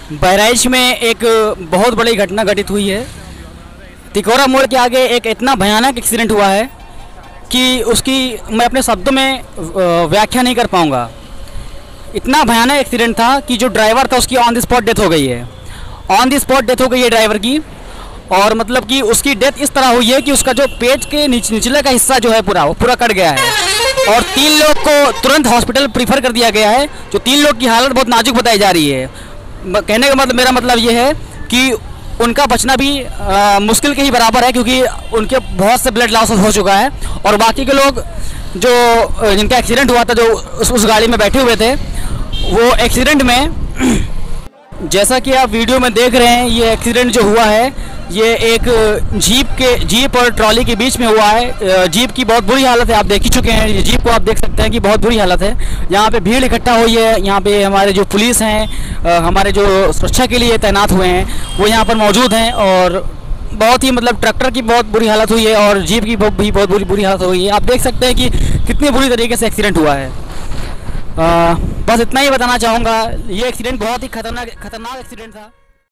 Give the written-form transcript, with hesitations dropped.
बहराइच में एक बहुत बड़ी घटना घटित हुई है। तिकोरा मोड़ के आगे एक इतना भयानक एक्सीडेंट हुआ है कि उसकी मैं अपने शब्दों में व्याख्या नहीं कर पाऊंगा। इतना भयानक एक्सीडेंट था कि जो ड्राइवर था उसकी ऑन द स्पॉट डेथ हो गई है। ऑन द स्पॉट डेथ हो गई है ड्राइवर की। और मतलब कि उसकी डेथ इस तरह हुई है कि उसका जो पेट के निचले का हिस्सा जो है वो पूरा कट गया है। और 3 लोग को तुरंत हॉस्पिटल प्रीफर कर दिया गया है। जो 3 लोग की हालत बहुत नाजुक बताई जा रही है। कहने का मतलब मेरा मतलब ये है कि उनका बचना भी मुश्किल के ही बराबर है, क्योंकि उनके बहुत से ब्लड लॉस हो चुका है। और बाकी के लोग जो जिनका एक्सीडेंट हुआ था, जो उस गाड़ी में बैठे हुए थे, वो एक्सीडेंट में जैसा कि आप वीडियो में देख रहे हैं, ये एक्सीडेंट जो हुआ है ये एक जीप और ट्रॉली के बीच में हुआ है। जीप की बहुत बुरी हालत है, आप देख ही चुके हैं। ये जीप को आप देख सकते हैं कि बहुत बुरी हालत है। यहाँ पे भीड़ इकट्ठा हुई है। यहाँ पे हमारे जो पुलिस हैं, हमारे जो सुरक्षा के लिए तैनात हुए हैं, वो यहाँ पर मौजूद हैं। और बहुत ही मतलब ट्रैक्टर की बहुत बुरी हालत हुई है और जीप की भी बहुत बुरी हालत हुई है। आप देख सकते हैं कि कितनी बुरी तरीके से एक्सीडेंट हुआ है। बस इतना ही बताना चाहूँगा। ये एक्सीडेंट बहुत ही खतरनाक एक्सीडेंट था।